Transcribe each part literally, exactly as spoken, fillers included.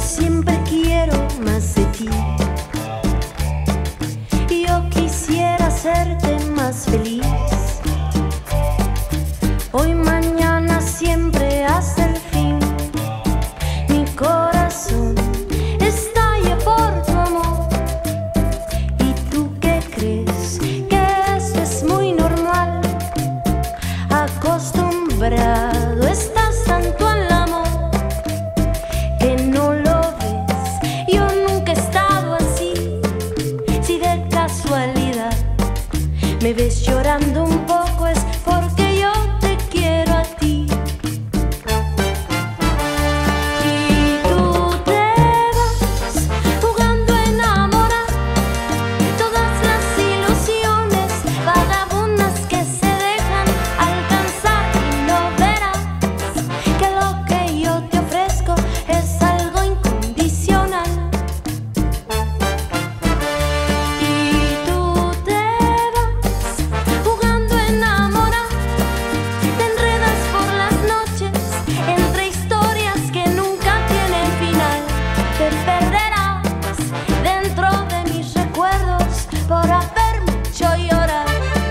siempre quiero más de ti. Yo quisiera hacerte más feliz. Hoy, mañana, siempre hasta el fin. Mi corazón estalla por tu amor. ¿Y tú qué crees? Que eso es muy normal. Acostumbrado estás tanto al amor que no lo ves. Yo nunca he estado así. Si de casualidad me ves llorando un poco es porque yo te quiero a ti. Y tú te vas jugando a enamorar todas las ilusiones vagabundas que se dejan alcanzar, y no verás que lo que yo te ofrezco es algo incondicional. Y tú te vas jugando a enamorar, te enredas por las noches entre historias que nunca tienen final. Te perderás dentro de mis recuerdos por haberme hecho llorar.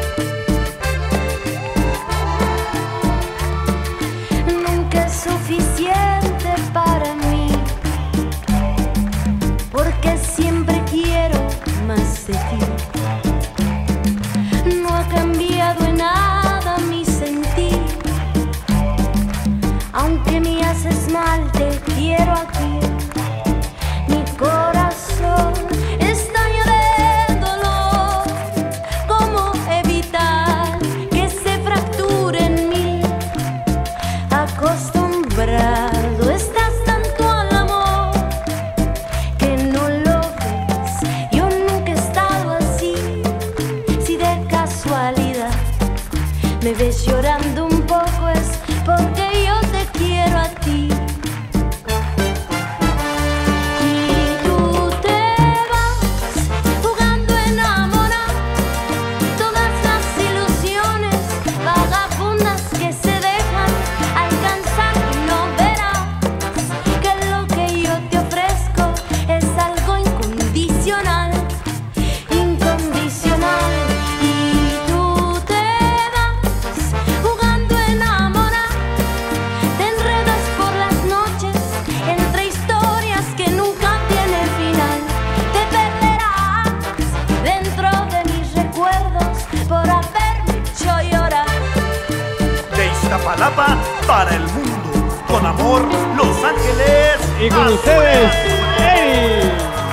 Nunca es suficiente para mí, porque siempre quiero más de ti. No ha cambiado en nada mi sentir. Aunque me haces mal, te quiero aquí. Mi corazón estalla de dolor. ¿Cómo evitar que se fracture en mí? Acostumbrado estás tanto al amor que no lo ves. Yo nunca he estado así. Si de casualidad me ves llorando un poco es porque yo te quiero a ti. Y tú te vas jugando a enamorar todas las ilusiones vagabundas que se dejan alcanzar, y no verás que lo que yo te ofrezco es algo incondicional. Incondicional. Y tú te vas jugando a enamorar, te enredas por las noches entre historias que nunca tienen final. Te perderás dentro de mis recuerdos por haberme hecho llorar. De Iztapalapa para el mundo, con amor, Los Ángeles. Y con ustedes, Eri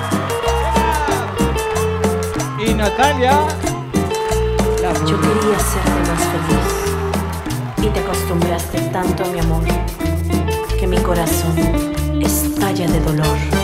y Natalia. Yo quería hacerte más feliz y te acostumbraste tanto a mi amor que mi corazón estalla de dolor.